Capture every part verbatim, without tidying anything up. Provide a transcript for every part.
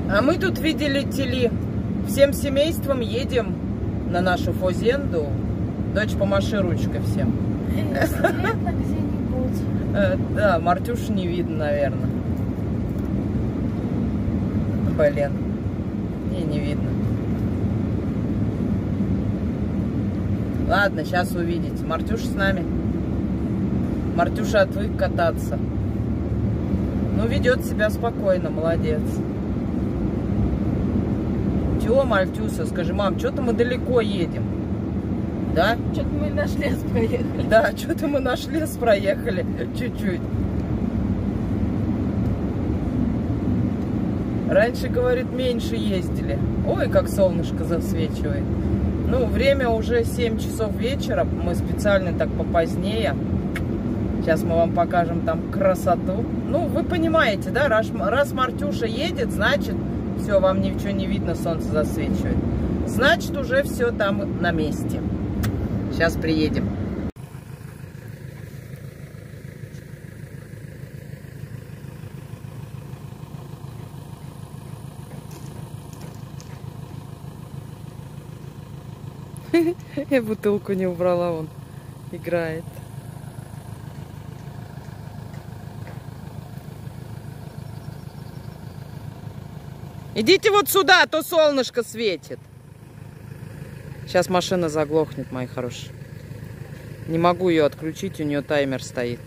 А мы тут видели теле. Всем семейством едем на нашу фазенду. Дочь, помаши ручкой всем. Видно где-нибудь. Да, Мартюшу не видно, наверное. Блин. Не, не видно. Ладно, сейчас увидите. Мартюша с нами. Мартюша отвык кататься. Ну, ведет себя спокойно, молодец. Чего, Мальтюса, скажи, мам, что-то мы далеко едем. Да? Что-то мы наш лес проехали. Да, что-то мы наш лес проехали. Чуть-чуть. Раньше, говорит, меньше ездили. Ой, как солнышко засвечивает. Ну, время уже семь часов вечера. Мы специально так попозднее. Сейчас мы вам покажем там красоту. Ну, вы понимаете, да? Раз, раз Мартюша едет, значит, все, вам ничего не видно, солнце засвечивает. Значит, уже все там на месте. Сейчас приедем. Я бутылку не убрала, он играет. Идите вот сюда, а то солнышко светит. Сейчас машина заглохнет, мои хорошие. Не могу ее отключить, у нее таймер стоит.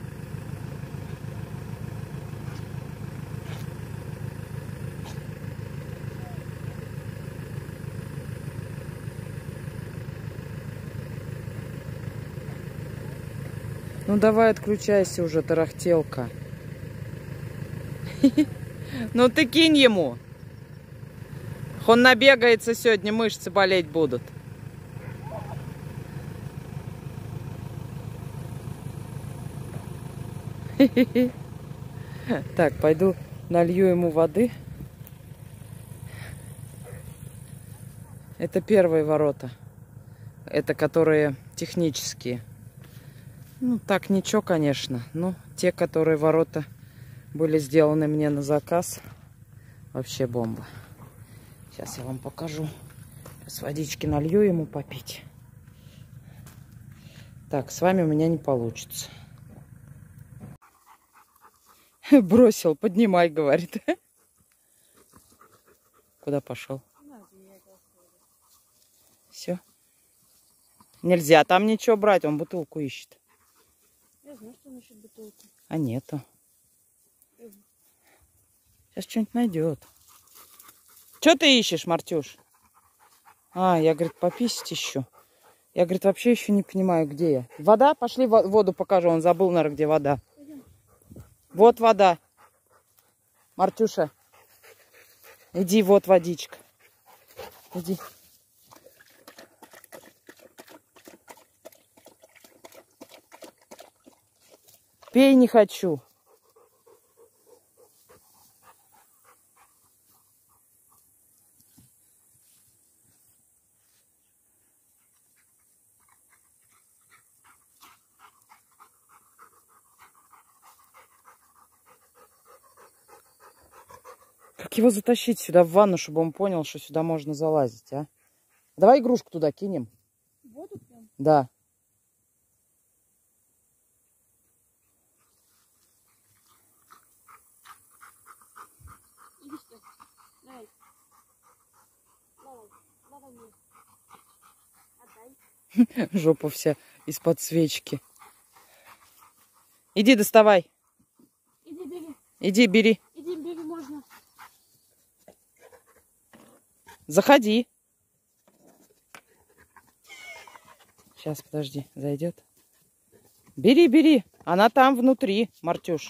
Ну давай отключайся уже, тарахтелка. Ну ты кинь ему. Он набегается сегодня, мышцы болеть будут. Так, пойду налью ему воды. Это первые ворота. Это которые технические. Ну, так ничего, конечно. Но те, которые ворота были сделаны мне на заказ, вообще бомба. Сейчас я вам покажу. С водички налью ему попить. Так, с вами у меня не получится. Бросил, поднимай, говорит. Куда пошел? Все. Нельзя там ничего брать, он бутылку ищет. Я знаю, что он ищет бутылку. А нету. Сейчас что-нибудь найдет. Что ты ищешь, Мартюш? А, я, говорит, пописать еще. Я, говорит, вообще еще не понимаю, где я. Вода? Пошли воду покажу. Он забыл, наверное, где вода. Пойдем. Вот вода. Мартюша. Иди, вот водичка. Иди. Пей не хочу. Как его затащить сюда в ванну, чтобы он понял, что сюда можно залазить, а? Давай игрушку туда кинем. Воду прям? Да. Иди сюда. Давай. Давай. Давай мне. Отдай. Жопа вся из-под свечки. Иди доставай. Иди бери. Иди бери. Иди бери, можно. Заходи. Сейчас, подожди, зайдет. Бери, бери. Она там внутри, Мартюш.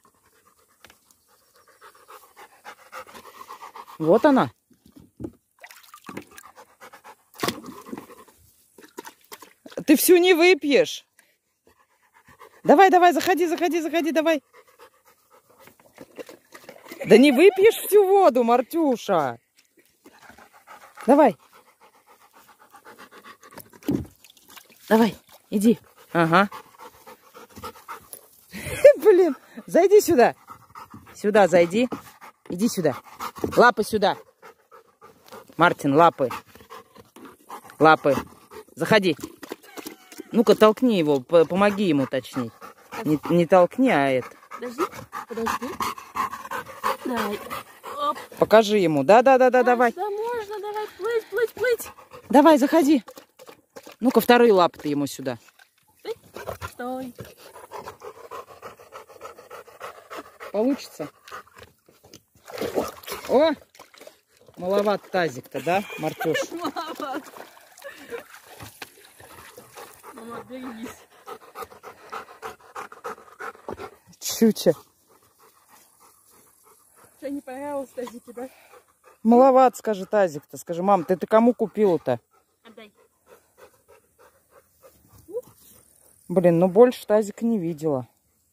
Вот она. Ты всю не выпьешь. Давай, давай, заходи, заходи, заходи, давай. Да не выпьешь всю воду, Мартюша. Давай. Давай, иди. Ага. Блин, зайди сюда. Сюда зайди. Иди сюда. Лапы сюда. Мартин, лапы. Лапы. Заходи. Ну-ка, толкни его, помоги ему точнее. Не, не толкни, а это. Подожди, подожди. Давай. Оп. Покажи ему. Да-да-да-да, давай. Да можно, давай, плыть, плыть, плыть. Давай, заходи. Ну-ка, вторые лапы-то ему сюда. Стой. Получится? О! Маловат тазик-то, да, Мартюш? Маловат. Мама, берегись. Чуча. Что, не понравилось тазики, да? Маловат, скажи, тазик-то. Скажи, мам, ты, ты кому купила-то? Отдай. Блин, ну больше тазика не видела.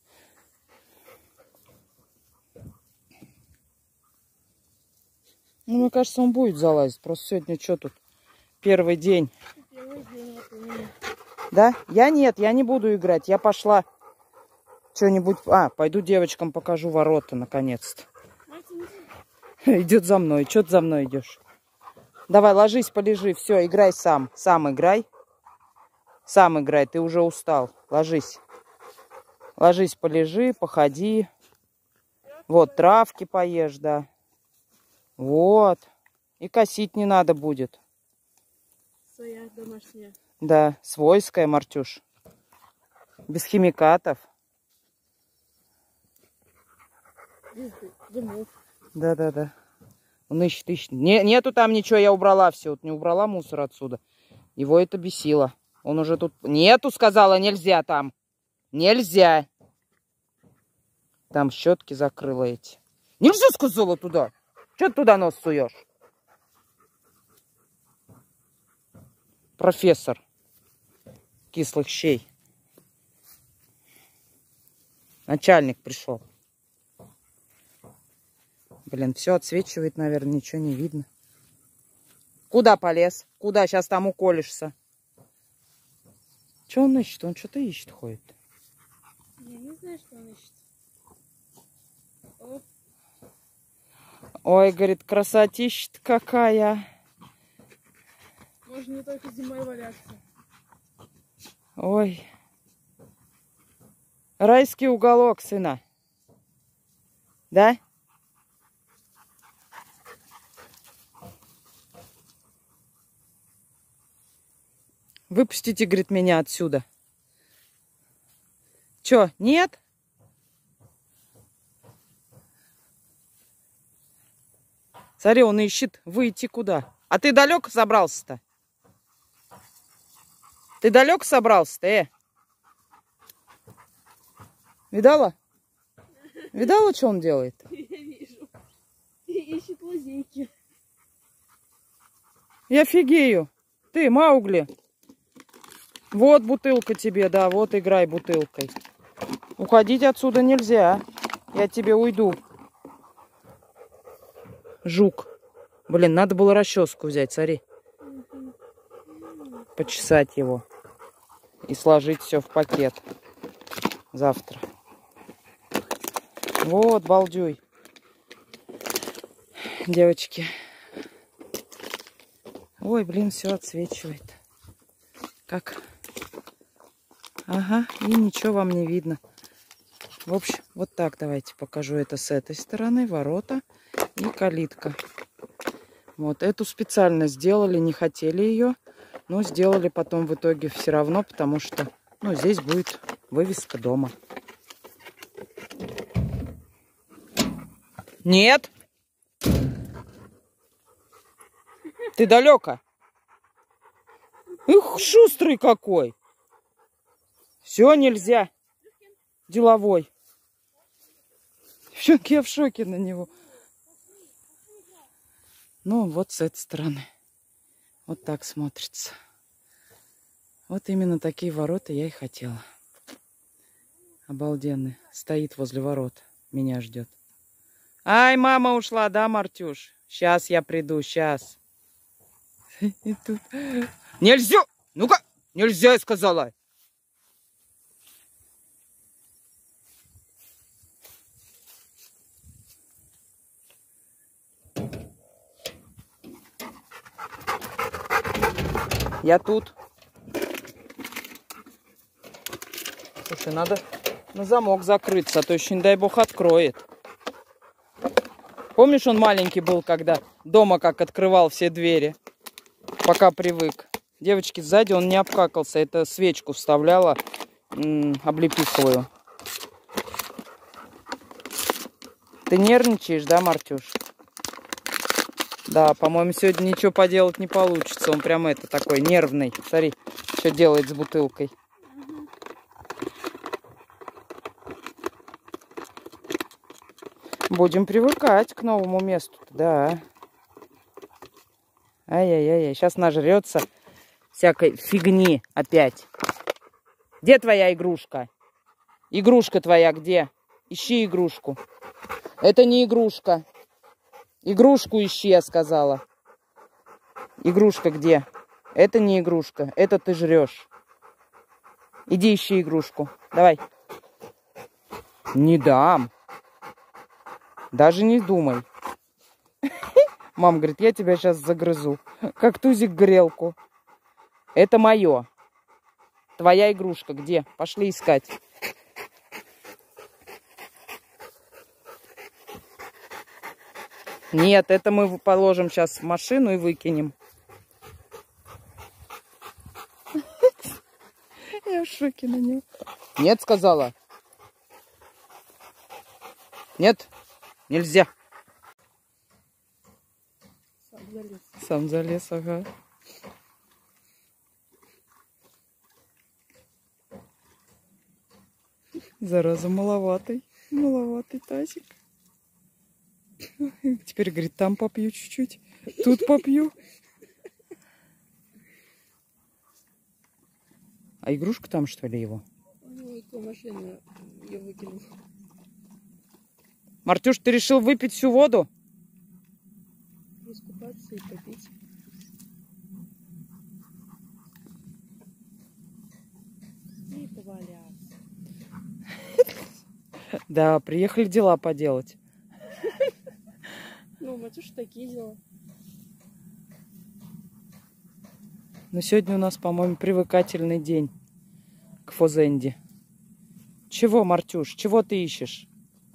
Ну, мне кажется, он будет залазить. Просто сегодня что тут? Первый день. Первый день, это именно. Да? Я нет, я не буду играть. Я пошла что-нибудь... А, пойду девочкам покажу ворота, наконец-то. Идет за мной. Че ты за мной идешь? Давай, ложись, полежи. Все, играй сам. Сам играй. Сам играй. Ты уже устал. Ложись. Ложись, полежи, походи. Вот, травки поешь, да. Вот. И косить не надо будет. Своя домашняя. Да, свойская, Мартюш. Без химикатов. Без дымов. Да-да-да. Он ищет, ищет. Не, нету там ничего, я убрала все. Вот не убрала мусор отсюда. Его это бесило. Он уже тут... Нету, сказала, нельзя там. Нельзя. Там щетки закрыла эти. Нельзя, сказала, туда. Че ты туда нос суешь? Профессор кислых щей. Начальник пришел. Блин, все отсвечивает, наверное, ничего не видно. Куда полез? Куда? Сейчас там уколешься. Че он ищет? Он что-то ищет, ходит. Я не знаю, что он ищет. О. Ой, говорит, красотища какая. Можно не только зимой валяться. Ой. Райский уголок, сына. Да? Выпустите, говорит, меня отсюда. Чё, нет? Смотри, он ищет выйти куда. А ты далеко собрался-то? Ты далеко собрался-то, э? Видала? Видала, что он делает? Я вижу. Ищет лазейки. Я офигею. Ты, Маугли. Вот бутылка тебе, да, вот играй бутылкой. Уходить отсюда нельзя. Я тебе уйду. Жук. Блин, надо было расческу взять, смотри. Почесать его. И сложить все в пакет. Завтра. Вот, балдюй. Девочки. Ой, блин, все отсвечивает. Как? Ага, и ничего вам не видно. В общем, вот так давайте покажу это с этой стороны. Ворота и калитка. Вот, эту специально сделали, не хотели ее. Но сделали потом в итоге все равно, потому что, ну, здесь будет вывеска дома. Нет. Ты далеко. Ух, шустрый какой. Все, нельзя. Деловой. Девчонки, я в шоке на него. Ну, вот с этой стороны. Вот так смотрится. Вот именно такие ворота я и хотела. Обалденный. Стоит возле ворот. Меня ждет. Ай, мама ушла, да, Мартюш? Сейчас я приду, сейчас. И тут... Нельзя! Ну-ка! Нельзя, я сказала. Я тут. Слушай, надо на замок закрыться, а то еще, не дай бог, откроет. Помнишь, он маленький был, когда дома как открывал все двери, пока привык. Девочки, сзади он не обкакался, это свечку вставляла облепиховую. Ты нервничаешь, да, Мартюш? Да, по-моему, сегодня ничего поделать не получится. Он прям это такой нервный. Смотри, что делает с бутылкой. Будем привыкать к новому месту, да. Ай-яй-яй, сейчас нажрется всякой фигни опять. Где твоя игрушка? Игрушка твоя где? Ищи игрушку. Это не игрушка. Игрушку ищи, я сказала. Игрушка где? Это не игрушка. Это ты жрешь. Иди ищи игрушку. Давай. Не дам. Даже не думай. Мама говорит, я тебя сейчас загрызу. Как тузик грелку. Это мое. Твоя игрушка где? Пошли искать. Нет, это мы положим сейчас в машину и выкинем. Я в шоке на него. Нет, сказала. Нет, нельзя. Сам залез. Сам залез, ага. Зараза, маловатый. Маловатый тазик. Теперь, говорит, там попью чуть-чуть. Тут попью. А игрушка там, что ли, его? У машины я выкинул. Мартюш, ты решил выпить всю воду? Искупаться и попить. И поваляться. Да, приехали дела поделать. Ну, Матюш, такие дела. Но сегодня у нас, по-моему, привыкательный день к фазенде. Чего, Мартюш, чего ты ищешь?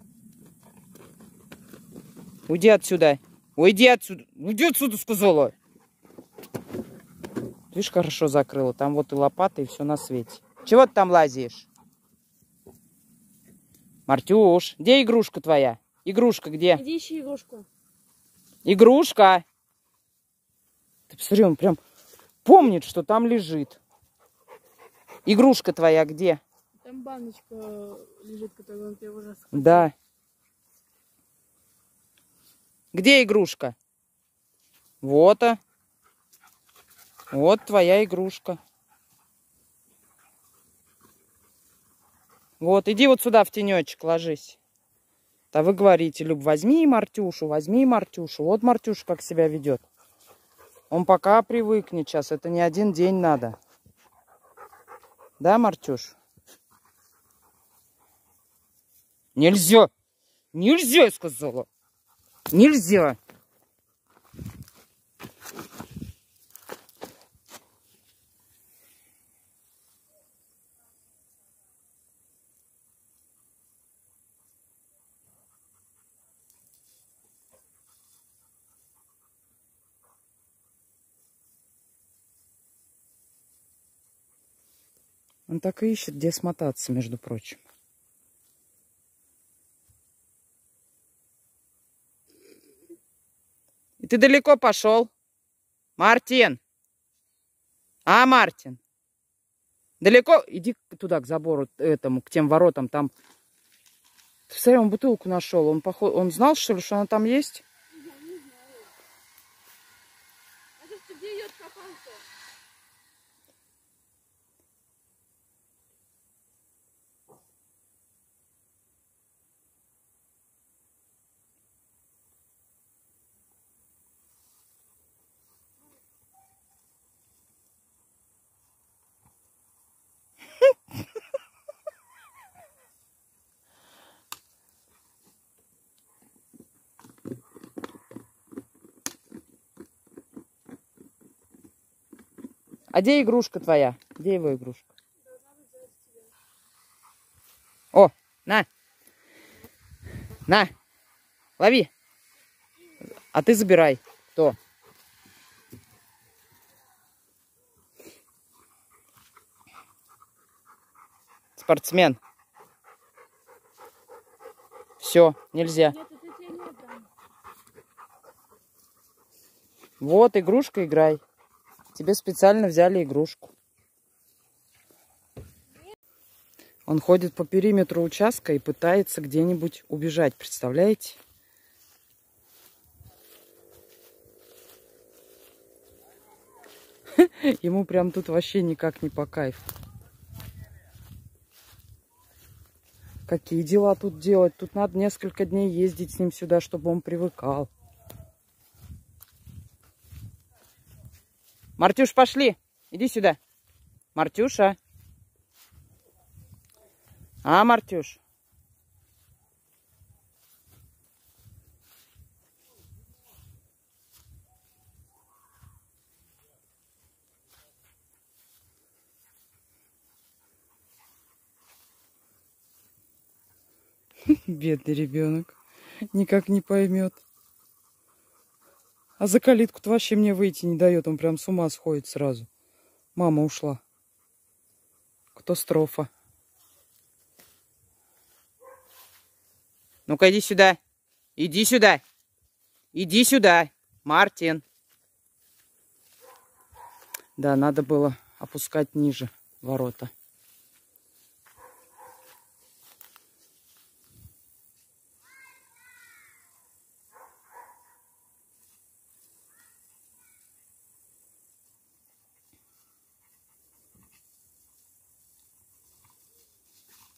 Уйди отсюда. Уйди отсюда. Уйди отсюда, сказала. Видишь, хорошо закрыла. Там вот и лопата, и все на свете. Чего ты там лазишь? Мартюш, где игрушка твоя? Игрушка где? Иди ищи игрушку. Игрушка! Ты посмотри, он прям помнит, что там лежит. Игрушка твоя где? Там баночка лежит, которую он первый раз схватил. Да. Где игрушка? Вот, а. Вот твоя игрушка. Вот, иди вот сюда в тенечек, ложись. А вы говорите, Люб, возьми Мартюшу, возьми Мартюшу. Вот Мартюша как себя ведет. Он пока привыкнет сейчас. Это не один день надо. Да, Мартюш? Нельзя. Нельзя, я сказала. Нельзя. Он так и ищет, где смотаться, между прочим. И ты далеко пошел? Мартин! А, Мартин? Далеко? Иди туда, к забору, этому, к тем воротам. Там. Смотри, он бутылку нашел. Он, поход... он знал, что ли, что она там есть? Я не знаю. А ты что, где ее откопал-то? А где игрушка твоя? Где его игрушка? О, на. На. Лови. А ты забирай. Кто? Спортсмен. Все, нельзя. Нет, это тебе не отдам. Вот, игрушка, играй. Тебе специально взяли игрушку. Он ходит по периметру участка и пытается где-нибудь убежать. Представляете? Ему прям тут вообще никак не по кайфу. Какие дела тут делать? Тут надо несколько дней ездить с ним сюда, чтобы он привыкал. Мартюш, пошли. Иди сюда. Мартюша. А, Мартюш? Бедный ребенок. Никак не поймет. А за калитку-то вообще мне выйти не дает. Он прям с ума сходит сразу. Мама ушла. Катастрофа. Ну-ка, иди сюда. Иди сюда. Иди сюда, Мартин. Да, надо было опускать ниже ворота.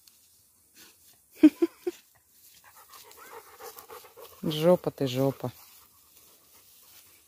Жопа ты, жопа.